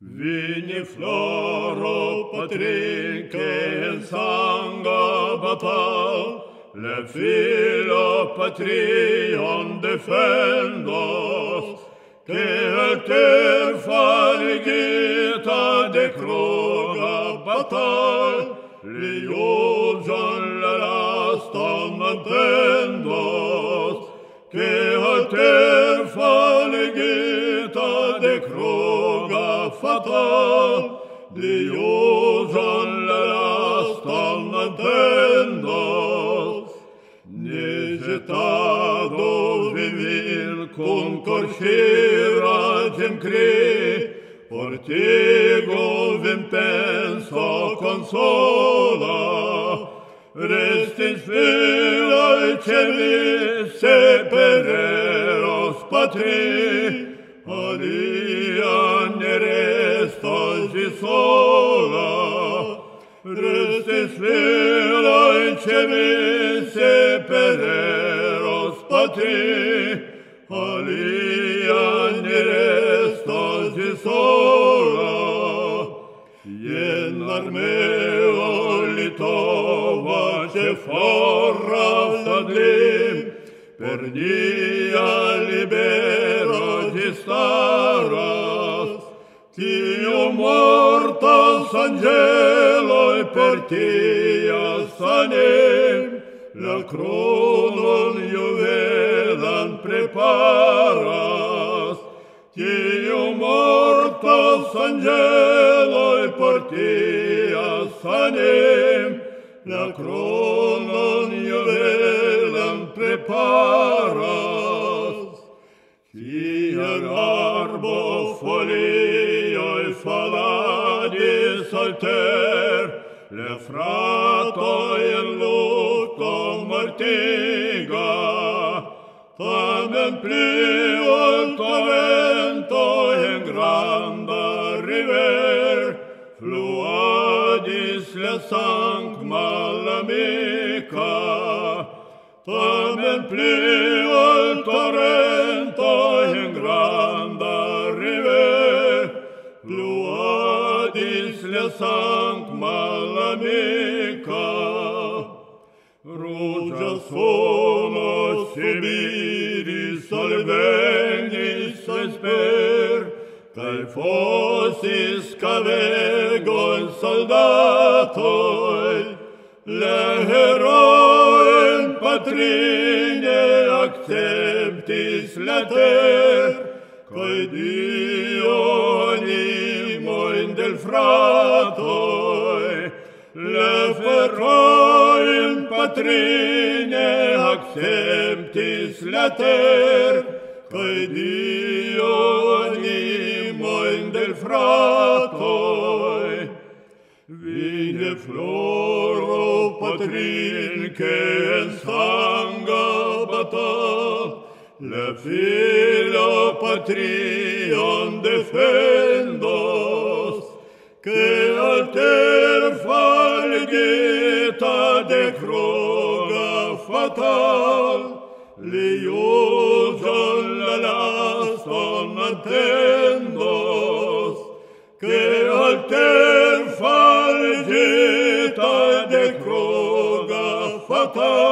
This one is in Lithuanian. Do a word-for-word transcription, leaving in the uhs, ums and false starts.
Vini floro patrinche in sanga batal, le filo patrion defendos, che alter faligita de croga batal, li usan la lasta mantendos, che alter faligita de croga fatal, Dios la lasta mantendos. Necesitado vivir con corchira gem cri, portigo vim penso consola, restis fila cevi sepereros patri, alia ne restasi sola, restis fila cevi sepereros patri, alia ne restasi sola. Ien armeo litova ce forra sadlim, per dia libero di staras, tio mortas angeloi per tia sanem, la cronon juvelan preparas, tio mortas angeloi per tia sanem, la cronon juvelan preparas. Fier arbo folioi faladis alter, le fratoi in lutto mortiga, tamen pli alto vento in granda river, fluadis le sanc malamica, tamen pli alto vento in granda river, fluadis le sanc malamica. Rugia sono Sibiris alvenis esper, cae fossis cavegon soldatoi, le heroen patrine acceptis later, cae Dio animoin del fratoi, le heroen patrine acceptis later, cae Dio animoin del fratoi. Vine floro patrinche en sanga batal, le filo patrion defendos, che alter faligita de croga fatal, li usan la lasta mantendos, che alter faligita de croga fatal,